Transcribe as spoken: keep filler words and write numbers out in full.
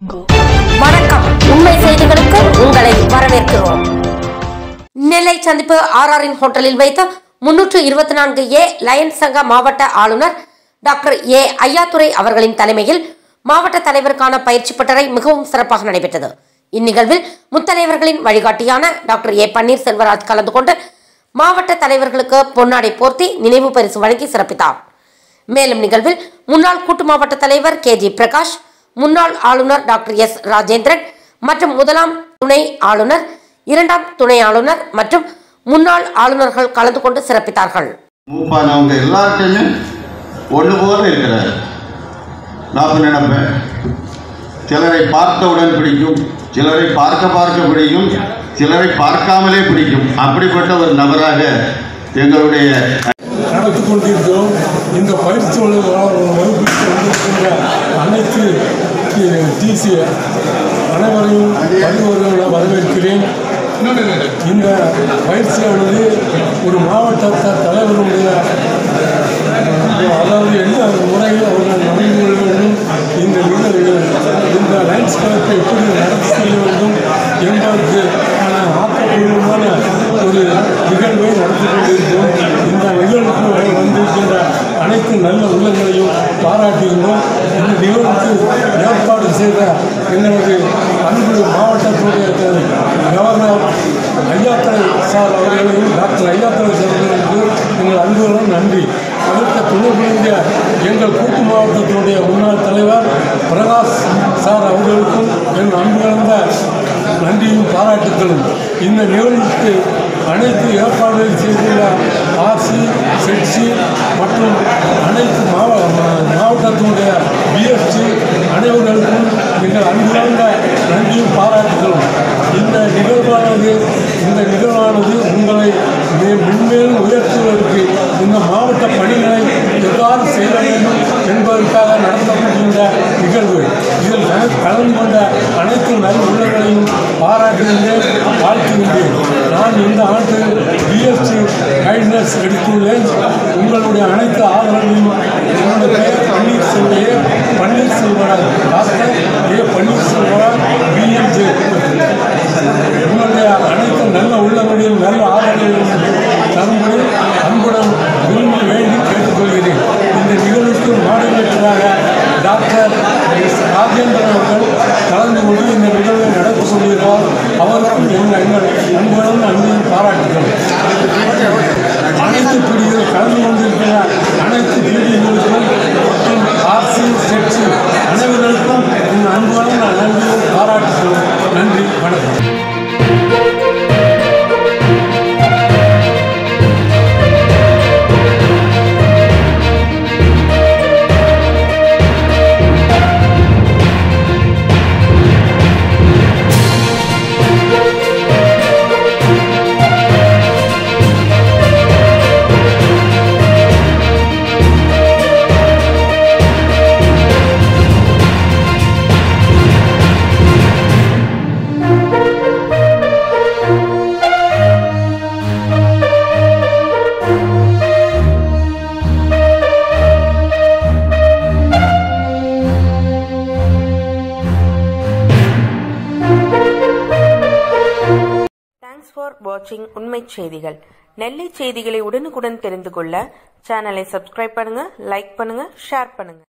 வணக்கம், உண்மை செய்திகளுக்கு உங்களை வரவேற்கிறோம். நெல்லை சந்திப்பு ஆர்ஆரின் ஹோட்டலில் வைத்த முன்னூற்று இருபத்தி நான்கு ஏ லயன்ஸ் சங்க மாவட்ட ஆளுநர் டாக்டர் ஏ ஐயாத்துரை அவர்களின் தலைமையில் மாவட்ட தலைவருக்கான பயிற்சி பட்டறை மிகவும் சிறப்பாக நடைபெற்றது. இந்நிகழ்வில் முத்தலைவர்களின் வழிகாட்டியான டாக்டர் ஏ பன்னீர் செல்வராஜ் கலந்து கொண்டு மாவட்ட தலைவர்களுக்கு பொன்னாடை போர்த்தி நினைவு பரிசு வழங்கி சிறப்பித்தார். மேலும் நிகழ்வில் முன்னாள் கூட்டு மாவட்ட தலைவர் கே ஜி பிரகாஷ், முன்னாள் ஆளுநர் டாக்டர் எஸ் ராஜேந்திரன் மற்றும் முதலாம் துணை ஆளுநர், இரண்டாம் துணை ஆளுநர் மற்றும் முன்னாள் ஆளுநர்கள் கலந்து கொண்டு சிறப்பித்தார்கள். மூப்பானவங்க எல்லாருக்குமே ஒன்று போல இருக்கிறார். நான் நினைப்பேன், சிலரை பார்த்தவுடன் பிடிக்கும், சிலரை பார்க்க பார்க்க பிடிக்கும், சிலரை பார்க்காமலே பிடிக்கும். அப்படிப்பட்ட ஒரு நபராக எங்களுடைய நடத்தி கொண்டிருக்கிறோம். இந்த பயிற்சி வகுப்பிற்கு வந்திருக்கின்ற அனைத்து டிசி அனைவரையும் பணிவர்களை வரவேற்கிறேன். இந்த பயிற்சியானது ஒரு மாவட்ட தலைவருடைய அதாவது என்ன முறையில் அவர்கள் நடந்து கொள்ள வேண்டும், இந்த இந்த லைன்ஸ் கிளப்பை எப்படி நடத்தி செல்ல வேண்டும் என்பதற்கு ஆக்கப்பூர்வமான ஒரு நிகழ்வை நடத்தி கொண்டிருக்கிறோம். இந்த நிகழ்வுக்கு வந்திருக்கின்ற அனைத்து நல்ல உள்ளங்களையும் பாராட்டியிருந்தோம். இந்த நிகழ்வுக்கு ஏற்பாடு செய்த எங்களது அன்பு மாவட்டத்துடைய கவர்னர் ஐயாத்துரை சார் அவர்களையும் டாக்டர் ஐயாத்துரை சார் அவர்களுக்கு எங்கள் அன்புகளும் நன்றி. அதற்கு துணை புரிந்த எங்கள் கூட்டு மாவட்டத்தினுடைய முன்னாள் தலைவர் பிரகாஷ் சார் அவர்களுக்கும் எங்கள் அன்பு கலந்த நன்றியும் பாராட்டுகளும். இந்த நிகழ்வுக்கு அனைத்து ஏற்பாடுகள் செய்துள்ள ஆர்சி, செட்சி மற்றும் அனைத்து மாவ மாவட்டத்தினுடைய பிஎஸ்சி அனைவர்களுக்கும் எங்கள் அன்புகலந்த நன்றியும் பாராட்டுகளும். இந்த நிகழ்வானது இந்த நிகழ்வானது உங்களை மென்மேலும் உயர்த்துவதற்கு இந்த மாவட்ட பணிகளை எவ்வாறு செய்ய வேண்டும் என்பதற்காக நடத்தப்படுகின்ற நிகழ்வு. இதில் கலந்து கொண்ட அனைத்து நல்ல உள்ளங்களையும் பாராட்டுகின்றேன், வாழ்த்துகின்றேன். நான் இந்த ஆண்டு பிஎஸ்சி கைட்னஸ் எடுத்துள்ளேன். உங்களுடைய அனைத்து ஆதரவையும் என்னுடைய பெயர் பன்னீர்செல்வ ஏ பன்னீர்செல்வராஜ் டாக்டர் ஏ பன்னீர்செல்வராஜ் பிஎம்ஜே. உங்களுடைய அனைத்து நல்ல உள்ளங்களையும் நல்ல ஆதரவையும் தரும்படி அன்புடன் விரும்பி வேண்டி கேட்டுக்கொள்கிறேன். இந்த நிகழ்வுக்கு மாடரேட்டராக டாக்டர் ராஜேந்திரன் அவர்கள் கலந்து கொண்டு இந்த நிகழ்வை நடத்தி கொள்கிறார். அவருக்கும் எங்கள் எங்கள் அன்புடன் அன்பையும் பாராட்டுகள். அனைத்து பிரிவுகள் கலந்து கொண்டிருக்கிற அனைத்து பிரிவுகளுக்கும் மற்றும் ஆர்சி, செட்சி அனைவர்களுக்கும் எங்கள் அன்புடன் நன்றியும் பாராட்டுகள். நன்றி, வணக்கம். Thanks for watching உண்மை செய்திகள். நெல்லை செய்திகளை உடனுக்குடன் தெரிந்து கொள்ள சேனலை சப்ஸ்கிரைப் பண்ணுங்க, லைக் பண்ணுங்க, ஷேர் பண்ணுங்க.